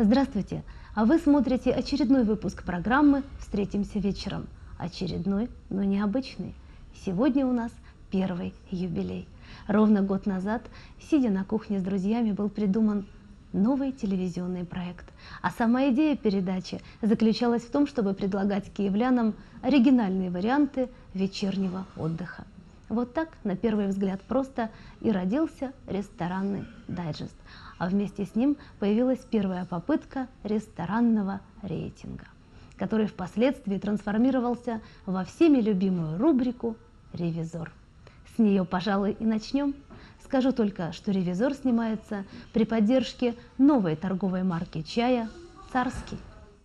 Здравствуйте! А вы смотрите очередной выпуск программы «Встретимся вечером». Очередной, но необычный. Сегодня у нас первый юбилей. Ровно год назад, сидя на кухне с друзьями, был придуман новый телевизионный проект. А сама идея передачи заключалась в том, чтобы предлагать киевлянам оригинальные варианты вечернего отдыха. Вот так, на первый взгляд, просто и родился ресторанный дайджест. А вместе с ним появилась первая попытка ресторанного рейтинга, который впоследствии трансформировался во всеми любимую рубрику «Ревизор». С нее, пожалуй, и начнем. Скажу только, что «Ревизор» снимается при поддержке новой торговой марки чая «Царский».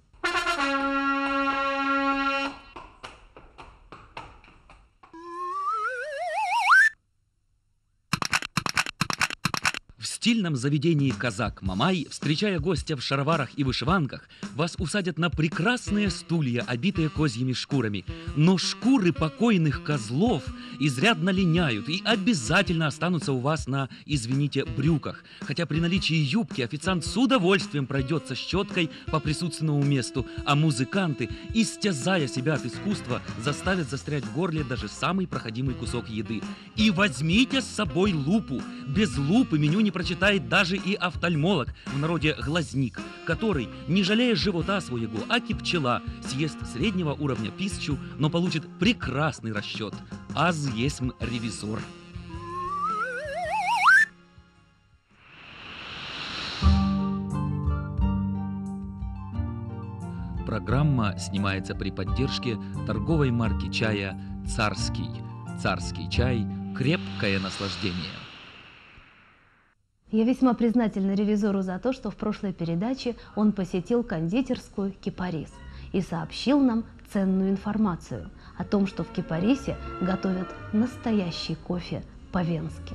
В стильном заведении «Казак Мамай», встречая гостя в шароварах и вышиванках, вас усадят на прекрасные стулья, обитые козьими шкурами. Но шкуры покойных козлов изрядно линяют и обязательно останутся у вас на, извините, брюках. Хотя при наличии юбки официант с удовольствием пройдется щеткой по присутственному месту, а музыканты, истязая себя от искусства, заставят застрять в горле даже самый проходимый кусок еды. И возьмите с собой лупу. Без лупы меню не прочитает даже и офтальмолог, в народе глазник, который, не жалея живота своего, аки пчела, съест среднего уровня пищу, но получит прекрасный расчет. Аз есмь ревизор. Программа снимается при поддержке торговой марки чая «Царский». «Царский чай» – крепкое наслаждение. Я весьма признательна ревизору за то, что в прошлой передаче он посетил кондитерскую «Кипарис» и сообщил нам ценную информацию о том, что в Кипарисе готовят настоящий кофе по-венски.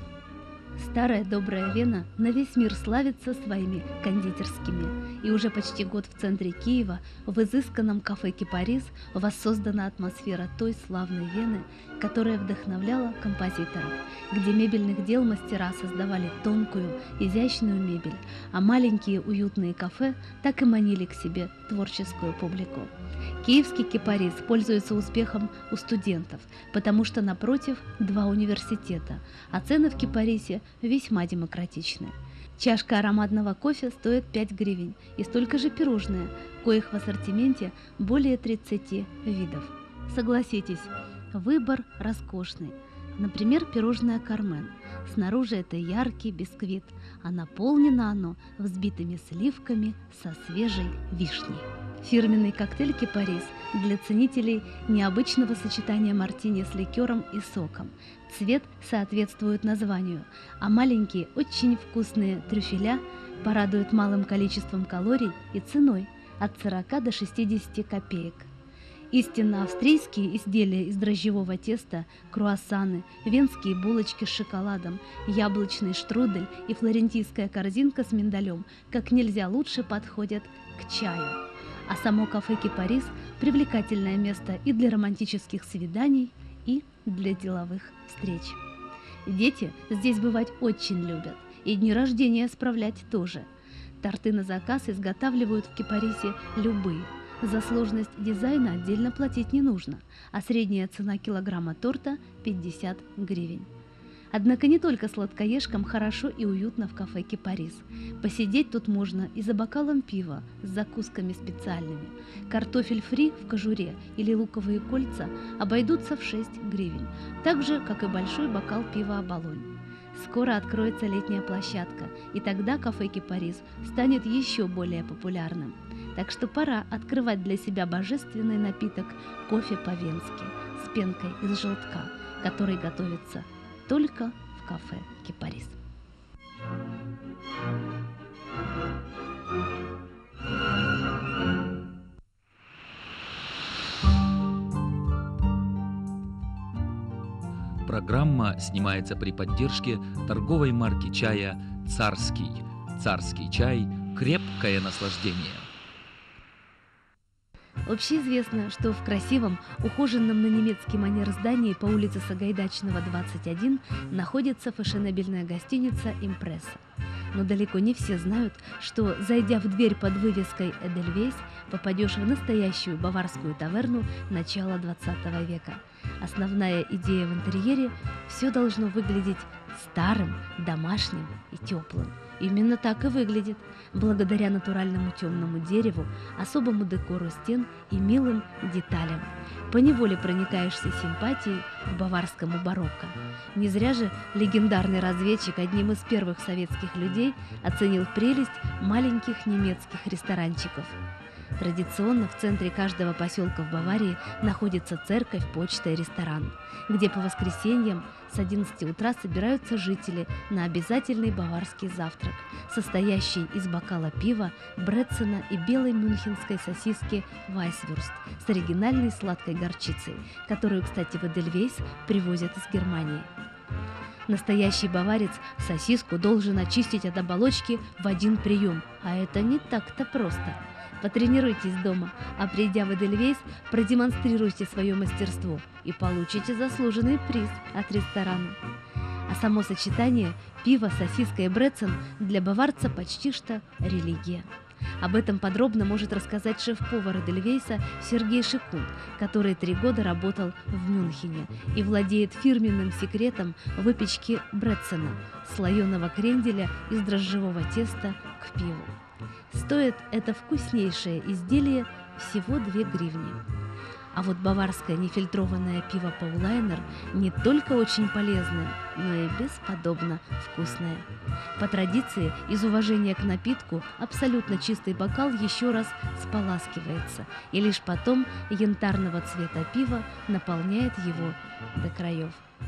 Старая добрая Вена на весь мир славится своими кондитерскими. И уже почти год в центре Киева, в изысканном кафе «Кипарис», воссоздана атмосфера той славной Вены, которая вдохновляла композиторов, где мебельных дел мастера создавали тонкую, изящную мебель, а маленькие уютные кафе так и манили к себе творческую публику. Киевский «Кипарис» пользуется успехом у студентов, потому что напротив два университета, а цены в «Кипарисе» весьма демократичны. Чашка ароматного кофе стоит 5 гривен и столько же пирожные, коих в ассортименте более 30 видов. Согласитесь, выбор роскошный. Например, пирожное «Кармен». Снаружи это яркий бисквит, а наполнено оно взбитыми сливками со свежей вишней. Фирменный коктейль «Кипарис» для ценителей необычного сочетания мартини с ликером и соком. Цвет соответствует названию, а маленькие, очень вкусные трюфеля порадуют малым количеством калорий и ценой от 40 до 60 копеек. Истинно австрийские изделия из дрожжевого теста, круассаны, венские булочки с шоколадом, яблочный штрудель и флорентийская корзинка с миндалем как нельзя лучше подходят к чаю. А само кафе «Кипарис» – привлекательное место и для романтических свиданий, и для деловых встреч. Дети здесь бывать очень любят, и дни рождения справлять тоже. Торты на заказ изготавливают в «Кипарисе» любые. За сложность дизайна отдельно платить не нужно, а средняя цена килограмма торта – 50 гривен. Однако не только сладкоежкам хорошо и уютно в кафе «Кипарис». Посидеть тут можно и за бокалом пива с закусками специальными. Картофель фри в кожуре или луковые кольца обойдутся в 6 гривен, так же, как и большой бокал пива «Оболонь». Скоро откроется летняя площадка, и тогда кафе «Кипарис» станет еще более популярным. Так что пора открывать для себя божественный напиток кофе по-венски с пенкой из желтка, который готовится только в кафе «Кипарис». Программа снимается при поддержке торговой марки чая «Царский». «Царский чай» – крепкое наслаждение. Общеизвестно, что в красивом, ухоженном на немецкий манер здании по улице Сагайдачного, 21 находится фешенебельная гостиница «Импресса». Но далеко не все знают, что, зайдя в дверь под вывеской «Эдельвейс», попадешь в настоящую баварскую таверну начала 20 века. Основная идея в интерьере – все должно выглядеть старым, домашним и теплым. Именно так и выглядит, благодаря натуральному темному дереву, особому декору стен и милым деталям. Поневоле проникаешься симпатией к баварскому барокко. Не зря же легендарный разведчик одним из первых советских людей оценил прелесть маленьких немецких ресторанчиков. Традиционно в центре каждого поселка в Баварии находится церковь, почта и ресторан, где по воскресеньям с 11 утра собираются жители на обязательный баварский завтрак, состоящий из бокала пива, брецена и белой мюнхенской сосиски вайсвюрст с оригинальной сладкой горчицей, которую, кстати, в Эдельвейс привозят из Германии. Настоящий баварец сосиску должен очистить от оболочки в один прием, а это не так-то просто. Потренируйтесь дома, а придя в Эдельвейс, продемонстрируйте свое мастерство и получите заслуженный приз от ресторана. А само сочетание пива, сосиска и брецен для баварца почти что религия. Об этом подробно может рассказать шеф-повар Эдельвейса Сергей Шикун, который 3 года работал в Мюнхене и владеет фирменным секретом выпечки брецена, слоеного кренделя из дрожжевого теста к пиву. Стоит это вкуснейшее изделие всего 2 гривни. А вот баварское нефильтрованное пиво Паулайнер не только очень полезное, но и бесподобно вкусное. По традиции, из уважения к напитку, абсолютно чистый бокал еще раз споласкивается, и лишь потом янтарного цвета пива наполняет его до краев.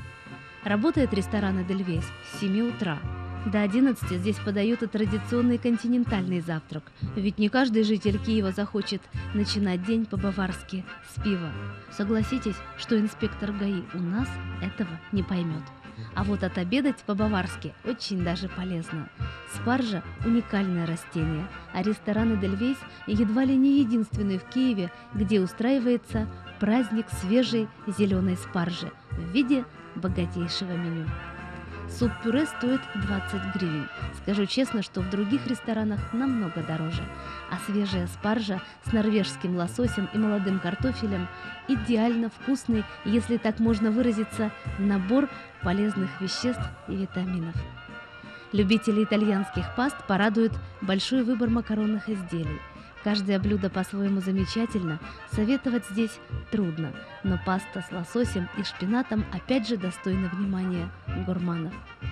Работает ресторан Эдельвейс с 7 утра. До 11 здесь подают и традиционный континентальный завтрак, ведь не каждый житель Киева захочет начинать день по-баварски с пива. Согласитесь, что инспектор ГАИ у нас этого не поймет. А вот отобедать по-баварски очень даже полезно. Спаржа – уникальное растение, а ресторан Эдельвейс едва ли не единственный в Киеве, где устраивается праздник свежей зеленой спаржи в виде богатейшего меню. Суп-пюре стоит 20 гривен. Скажу честно, что в других ресторанах намного дороже. А свежая спаржа с норвежским лососем и молодым картофелем – идеально вкусный, если так можно выразиться, набор полезных веществ и витаминов. Любителей итальянских паст порадует большой выбор макаронных изделий. Каждое блюдо по-своему замечательно, советовать здесь трудно, но паста с лососем и шпинатом опять же достойна внимания гурманов.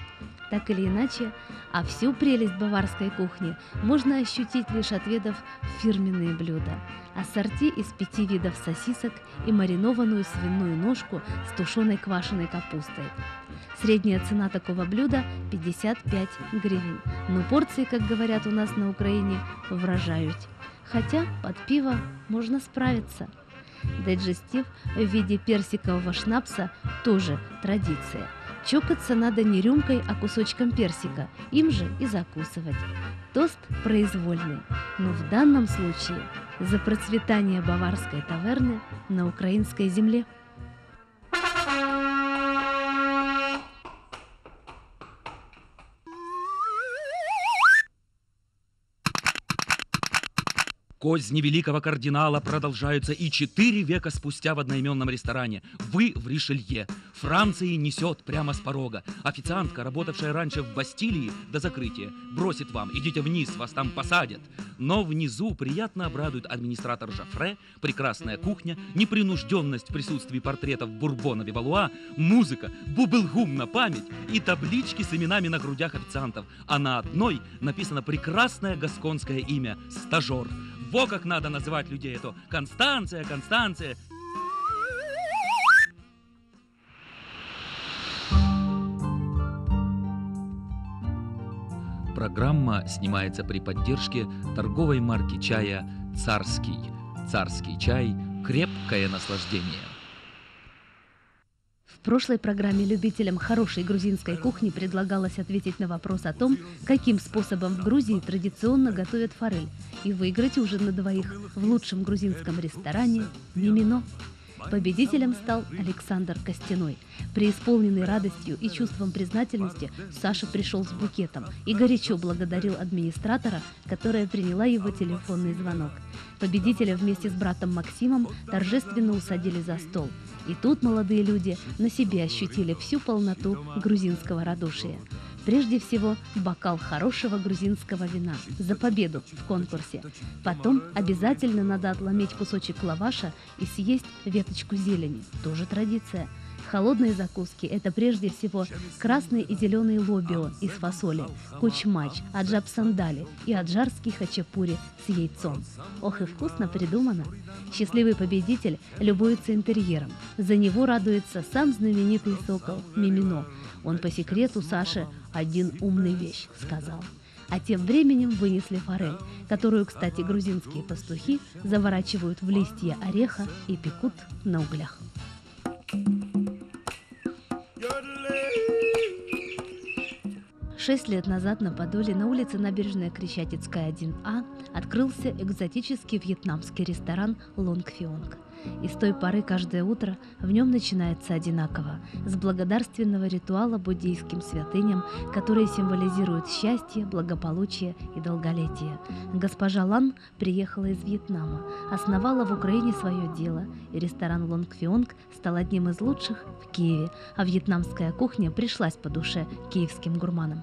Так или иначе, а всю прелесть баварской кухни можно ощутить, лишь отведав фирменные блюда. Ассорти из 5 видов сосисок и маринованную свиную ножку с тушеной квашеной капустой. Средняя цена такого блюда – 55 гривен, но порции, как говорят у нас на Украине, вражают. Хотя под пиво можно справиться. Диджестив в виде персикового шнапса тоже традиция. Чокаться надо не рюмкой, а кусочком персика, им же и закусывать. Тост произвольный, но в данном случае за процветание баварской таверны на украинской земле. Козни великого кардинала продолжаются и 4 века спустя в одноименном ресторане. Вы в Ришелье. Франции несет прямо с порога. Официантка, работавшая раньше в Бастилии до закрытия, бросит вам: идите вниз, вас там посадят. Но внизу приятно обрадует администратор Жофре, прекрасная кухня, непринужденность в присутствии портретов Бурбона и Валуа, музыка, бубылгум на память и таблички с именами на грудях официантов. А на одной написано прекрасное гасконское имя – стажер. Во как надо называть людей, это Констанция, Констанция. Программа снимается при поддержке торговой марки чая «Царский». «Царский чай» – крепкое наслаждение. В прошлой программе любителям хорошей грузинской кухни предлагалось ответить на вопрос о том, каким способом в Грузии традиционно готовят форель, и выиграть ужин на 2 в лучшем грузинском ресторане «Мимино». Победителем стал Александр Костяной. Преисполненный радостью и чувством признательности, Саша пришел с букетом и горячо благодарил администратора, которая приняла его телефонный звонок. Победителя вместе с братом Максимом торжественно усадили за стол. И тут молодые люди на себе ощутили всю полноту грузинского радушия. Прежде всего, бокал хорошего грузинского вина за победу в конкурсе. Потом обязательно надо отломить кусочек лаваша и съесть веточку зелени. Тоже традиция. Холодные закуски – это прежде всего красные и зеленые лобио из фасоли, кучмач, аджаб сандали и аджарский хачапури с яйцом. Ох и вкусно придумано! Счастливый победитель любуется интерьером. За него радуется сам знаменитый сокол Мимино. Он по секрету Саше один умный вещь сказал. А тем временем вынесли форель, которую, кстати, грузинские пастухи заворачивают в листья ореха и пекут на углях. 6 лет назад на Подоле на улице Набережная Крещатицкая, 1А, открылся экзотический вьетнамский ресторан «Лонг Фионг». И с той поры каждое утро в нем начинается одинаково, с благодарственного ритуала буддийским святыням, которые символизируют счастье, благополучие и долголетие. Госпожа Лан приехала из Вьетнама, основала в Украине свое дело, и ресторан «Лонг Фионг» стал одним из лучших в Киеве, а вьетнамская кухня пришлась по душе киевским гурманам.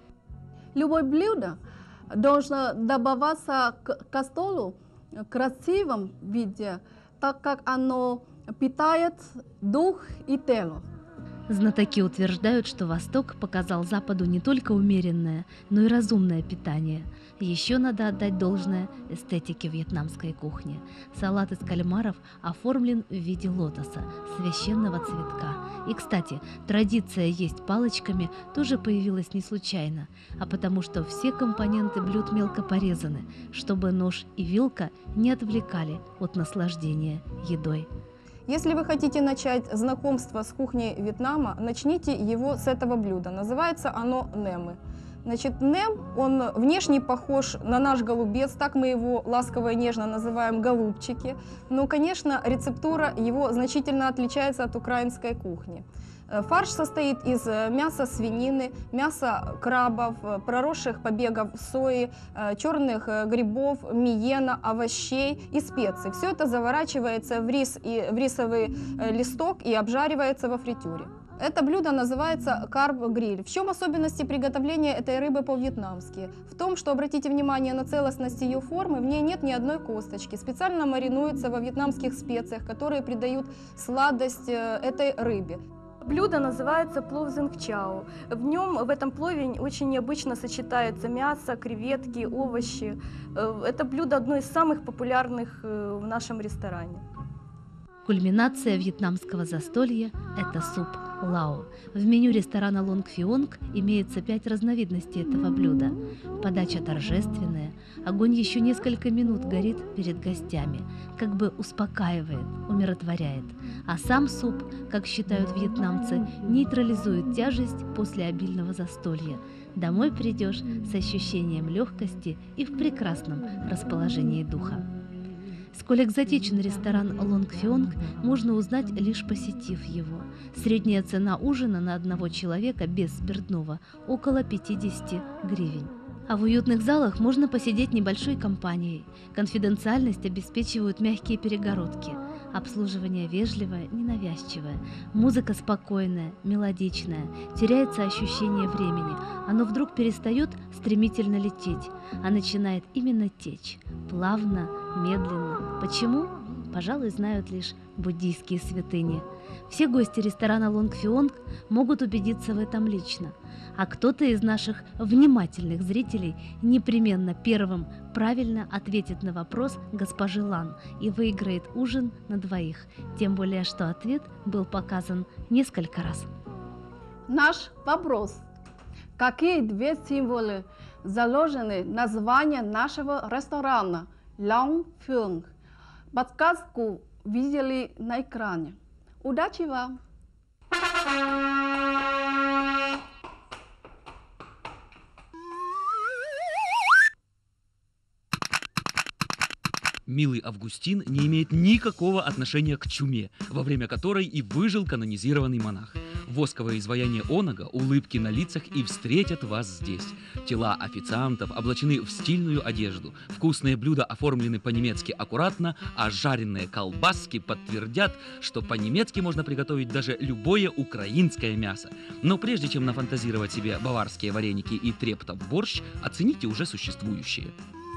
Любое блюдо должно добаваться к столу в красивом виде, так как оно питает дух и тело. Знатоки утверждают, что Восток показал Западу не только умеренное, но и разумное питание. Еще надо отдать должное эстетике вьетнамской кухни. Салат из кальмаров оформлен в виде лотоса, священного цветка. И, кстати, традиция есть палочками тоже появилась не случайно, а потому что все компоненты блюд мелко порезаны, чтобы нож и вилка не отвлекали от наслаждения едой. Если вы хотите начать знакомство с кухней Вьетнама, начните его с этого блюда. Называется оно немы. Значит, нем, он внешне похож на наш голубец, так мы его ласково и нежно называем голубчики. Но, конечно, рецептура его значительно отличается от украинской кухни. Фарш состоит из мяса свинины, мяса крабов, проросших побегов сои, черных грибов, миена, овощей и специй. Все это заворачивается в рис и в рисовый листок и обжаривается во фритюре. Это блюдо называется карб-гриль. В чем особенности приготовления этой рыбы по-вьетнамски? В том, что, обратите внимание на целостность ее формы, в ней нет ни одной косточки. Специально маринуется во вьетнамских специях, которые придают сладость этой рыбе. Блюдо называется плов зенгчао. В этом плове очень необычно сочетается мясо, креветки, овощи. Это блюдо одно из самых популярных в нашем ресторане. Кульминация вьетнамского застолья – это суп лао. В меню ресторана «Лонг Фионг» имеется 5 разновидностей этого блюда. Подача торжественная, огонь еще несколько минут горит перед гостями, как бы успокаивает, умиротворяет. А сам суп, как считают вьетнамцы, нейтрализует тяжесть после обильного застолья. Домой придешь с ощущением легкости и в прекрасном расположении духа. Сколь экзотичен ресторан «Лонг Фионг», можно узнать, лишь посетив его. Средняя цена ужина на одного человека без спиртного – около 50 гривен. А в уютных залах можно посидеть небольшой компанией. Конфиденциальность обеспечивают мягкие перегородки. Обслуживание вежливое, ненавязчивое. Музыка спокойная, мелодичная. Теряется ощущение времени. Оно вдруг перестает стремительно лететь, а начинает именно течь. Плавно, медленно. Почему? Пожалуй, знают лишь буддийские святыни. Все гости ресторана «Лонг Фионг» могут убедиться в этом лично. А кто-то из наших внимательных зрителей непременно первым правильно ответит на вопрос госпожи Лан и выиграет ужин на двоих. Тем более, что ответ был показан несколько раз. Наш вопрос. Какие две символы заложены в название нашего ресторана «Лонг Фионг»? Подсказку видели на экране. Удачи вам! Милый Августин не имеет никакого отношения к чуме, во время которой и выжил канонизированный монах. Восковое изваяние онога, улыбки на лицах и встретят вас здесь. Тела официантов облачены в стильную одежду, вкусные блюда оформлены по-немецки аккуратно, а жареные колбаски подтвердят, что по-немецки можно приготовить даже любое украинское мясо. Но прежде чем нафантазировать себе баварские вареники и трептов борщ, оцените уже существующие.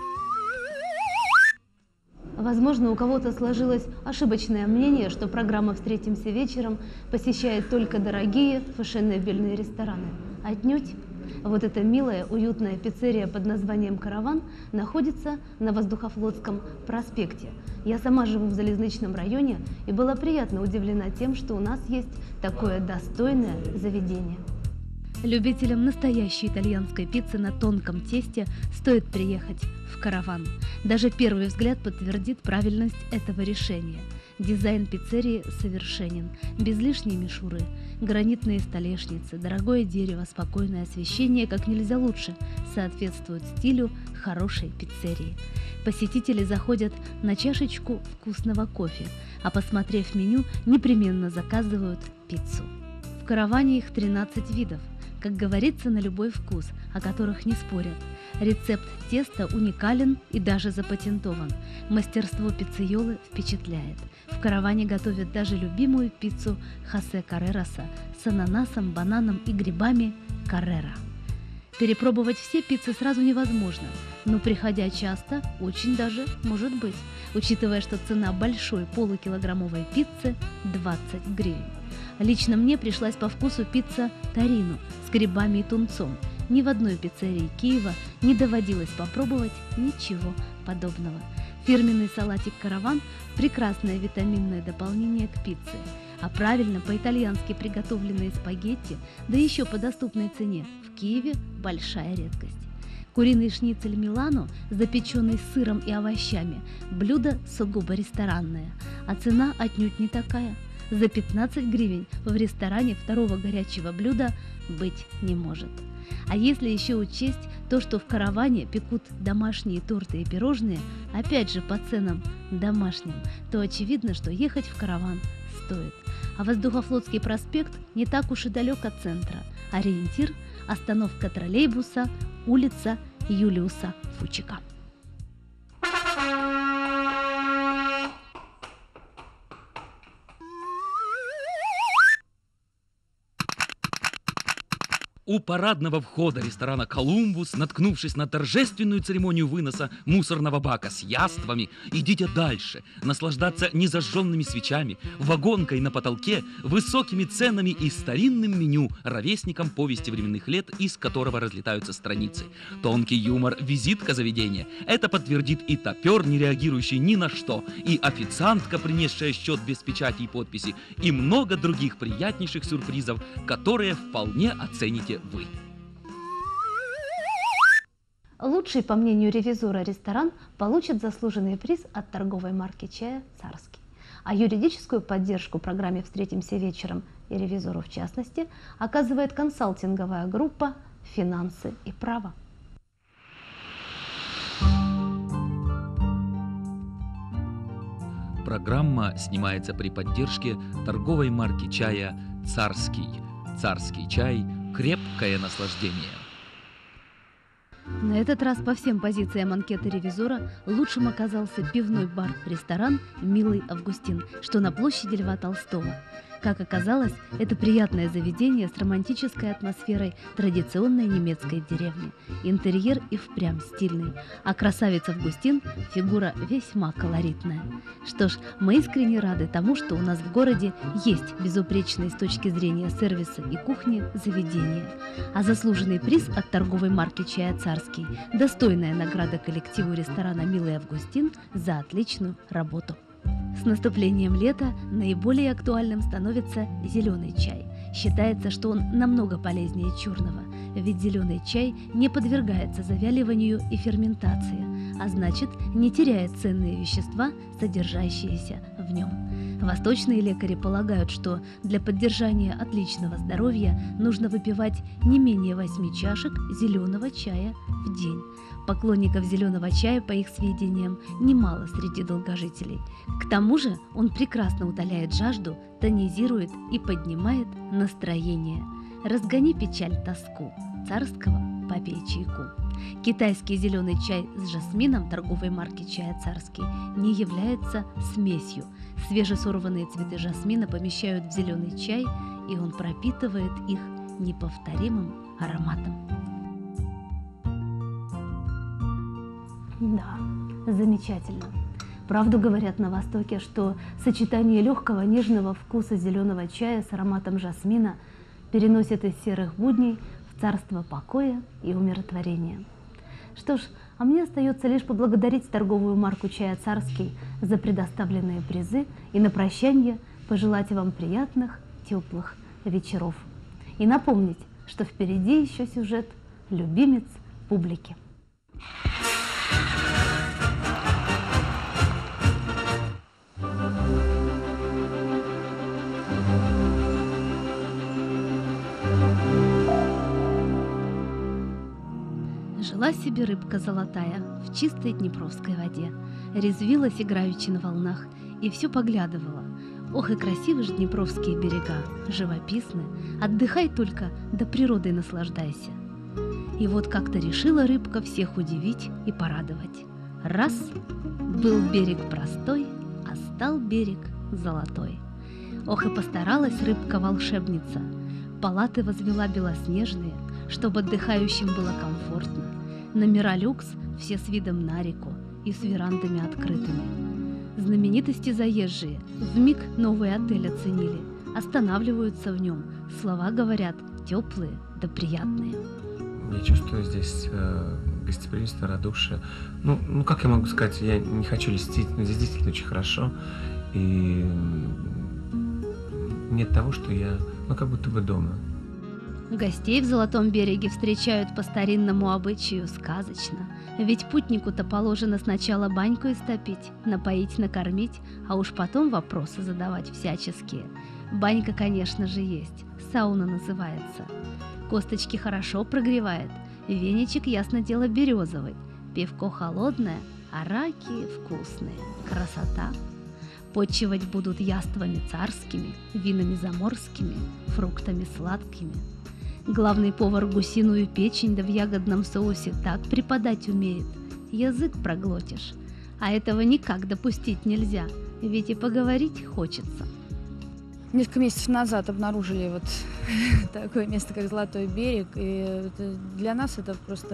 Возможно, у кого-то сложилось ошибочное мнение, что программа «Встретимся вечером» посещает только дорогие фешенебельные рестораны. Отнюдь. Вот эта милая, уютная пиццерия под названием «Караван» находится на Воздухофлотском проспекте. Я сама живу в Залезничном районе и была приятно удивлена тем, что у нас есть такое достойное заведение. Любителям настоящей итальянской пиццы на тонком тесте стоит приехать в «Караван». Даже первый взгляд подтвердит правильность этого решения. Дизайн пиццерии совершенен, без лишней мишуры. Гранитные столешницы, дорогое дерево, спокойное освещение как нельзя лучше соответствуют стилю хорошей пиццерии. Посетители заходят на чашечку вкусного кофе, а посмотрев меню, непременно заказывают пиццу. В «Караване» их 13 видов. Как говорится, на любой вкус, о которых не спорят. Рецепт теста уникален и даже запатентован. Мастерство пиццейолы впечатляет. В «Караване» готовят даже любимую пиццу Хосе Каррераса с ананасом, бананом и грибами Каррера. Перепробовать все пиццы сразу невозможно, но приходя часто, очень даже может быть, учитывая, что цена большой полукилограммовой пиццы 20 гривен. Лично мне пришлась по вкусу пицца Торино с грибами и тунцом. Ни в одной пиццерии Киева не доводилось попробовать ничего подобного. Фирменный салатик «Караван» – прекрасное витаминное дополнение к пицце. А правильно по-итальянски приготовленные спагетти, да еще по доступной цене, в Киеве – большая редкость. Куриный шницель Милано, запеченный с сыром и овощами – блюдо сугубо ресторанное, а цена отнюдь не такая. За 15 гривен в ресторане второго горячего блюда быть не может. А если еще учесть то, что в «Караване» пекут домашние торты и пирожные, опять же по ценам домашним, то очевидно, что ехать в «Караван» стоит. А Воздухофлотский проспект не так уж и далек от центра. Ориентир – остановка троллейбуса, улица Юлиуса Фучика. У парадного входа ресторана «Колумбус», наткнувшись на торжественную церемонию выноса мусорного бака с яствами, идите дальше, наслаждаться незажженными свечами, вагонкой на потолке, высокими ценами и старинным меню, ровесником повести временных лет, из которого разлетаются страницы. Тонкий юмор – визитка заведения. Это подтвердит и топер, не реагирующий ни на что, и официантка, принесшая счет без печати и подписи, и много других приятнейших сюрпризов, которые вполне оцените вы. Лучший, по мнению ревизора, ресторан получит заслуженный приз от торговой марки чая «Царский». А юридическую поддержку программе «Встретимся вечером» и ревизору в частности оказывает консалтинговая группа «Финансы и право». Программа снимается при поддержке торговой марки чая «Царский». «Царский чай» – крепкое наслаждение. На этот раз по всем позициям анкеты ревизора лучшим оказался пивной бар-ресторан «Милый Августин», что на площади Льва Толстого. Как оказалось, это приятное заведение с романтической атмосферой традиционной немецкой деревни. Интерьер и впрямь стильный, а красавец Августин – фигура весьма колоритная. Что ж, мы искренне рады тому, что у нас в городе есть безупречные с точки зрения сервиса и кухни заведения. А заслуженный приз от торговой марки чая «Царский» – достойная награда коллективу ресторана «Милый Августин» за отличную работу. С наступлением лета наиболее актуальным становится зеленый чай. Считается, что он намного полезнее черного, ведь зеленый чай не подвергается завяливанию и ферментации, а значит, не теряет ценные вещества, содержащиеся в нем. Восточные лекари полагают, что для поддержания отличного здоровья нужно выпивать не менее 8 чашек зеленого чая в день. Поклонников зеленого чая, по их сведениям, немало среди долгожителей. К тому же он прекрасно утоляет жажду, тонизирует и поднимает настроение. «Разгони печаль, тоску» Царского «Попей чайку». Китайский зеленый чай с жасмином торговой марки «Чай Царский» не является смесью. Свежесорванные цветы жасмина помещают в зеленый чай, и он пропитывает их неповторимым ароматом. Да, замечательно. Правду говорят на Востоке, что сочетание легкого нежного вкуса зеленого чая с ароматом жасмина переносит из серых будней в царство покоя и умиротворения. Что ж, а мне остается лишь поблагодарить торговую марку «Чая Царский» за предоставленные призы и на прощание пожелать вам приятных, теплых вечеров. И напомнить, что впереди еще сюжет «Любимец публики». Жила себе рыбка золотая в чистой днепровской воде, резвилась играючи на волнах и все поглядывала. Ох и красивы ж днепровские берега, живописны, отдыхай только, да природой наслаждайся. И вот как-то решила рыбка всех удивить и порадовать. Раз — был берег простой, а стал берег золотой. Ох и постаралась рыбка-волшебница, палаты возвела белоснежные, чтобы отдыхающим было комфортно. Номера люкс все с видом на реку и с верандами открытыми. Знаменитости заезжие вмиг новый отель оценили, останавливаются в нем, слова говорят теплые да приятные. Я чувствую здесь гостеприимство, радушие. Ну, как я могу сказать, я не хочу льстить, но здесь действительно очень хорошо. И нет того, что я, как будто бы дома. Гостей в Золотом береге встречают по старинному обычаю сказочно. Ведь путнику-то положено сначала баньку истопить, напоить, накормить, а уж потом вопросы задавать всяческие. Банька, конечно же, есть, сауна называется. Косточки хорошо прогревает, веничек, ясно дело, березовый, пивко холодное, а раки вкусные. Красота! Почивать будут яствами царскими, винами заморскими, фруктами сладкими. Главный повар гусиную печень да в ягодном соусе так преподать умеет, язык проглотишь. А этого никак допустить нельзя, ведь и поговорить хочется. Несколько месяцев назад обнаружили вот такое место, как Золотой берег, и для нас это просто,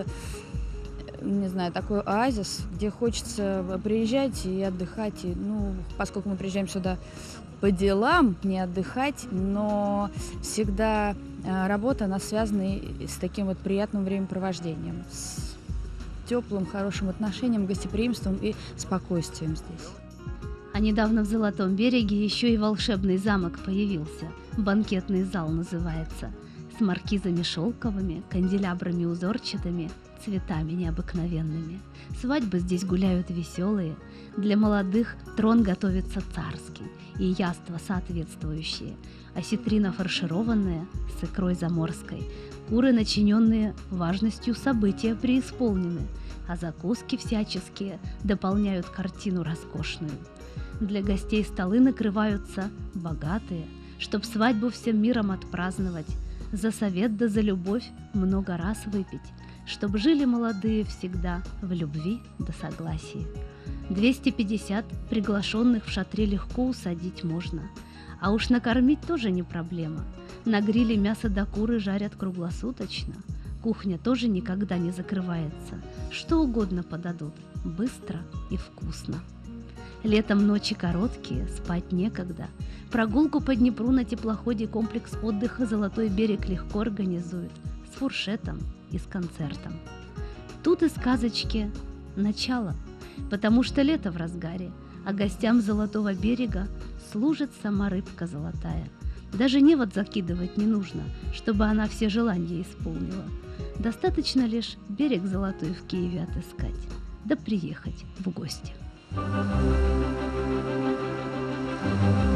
не знаю, такой оазис, где хочется приезжать и отдыхать. И, поскольку мы приезжаем сюда по делам, не отдыхать, но всегда работа, она связана с таким вот приятным времяпровождением, с теплым, хорошим отношением, гостеприимством и спокойствием здесь. А недавно в Золотом береге еще и волшебный замок появился, банкетный зал называется, с маркизами шелковыми, канделябрами узорчатыми, цветами необыкновенными. Свадьбы здесь гуляют веселые, для молодых трон готовится царский, и яства соответствующие, осетрина фаршированная с икрой заморской, куры, начиненные важностью события, преисполнены, а закуски всяческие дополняют картину роскошную. Для гостей столы накрываются богатые, чтоб свадьбу всем миром отпраздновать, за совет да за любовь много раз выпить, чтоб жили молодые всегда в любви да согласии. 250 приглашенных в шатре легко усадить можно, а уж накормить тоже не проблема. На гриле мясо да куры жарят круглосуточно, кухня тоже никогда не закрывается, что угодно подадут, быстро и вкусно. Летом ночи короткие, спать некогда. Прогулку по Днепру на теплоходе комплекс отдыха «Золотой берег» легко организует с фуршетом и с концертом. Тут и сказочки начало, потому что лето в разгаре, а гостям Золотого берега служит сама рыбка золотая. Даже невод закидывать не нужно, чтобы она все желания исполнила. Достаточно лишь берег золотой в Киеве отыскать, да приехать в гости.